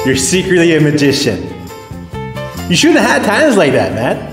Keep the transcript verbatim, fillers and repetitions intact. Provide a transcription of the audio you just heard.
You're secretly a magician. You shouldn't have had times like that, man.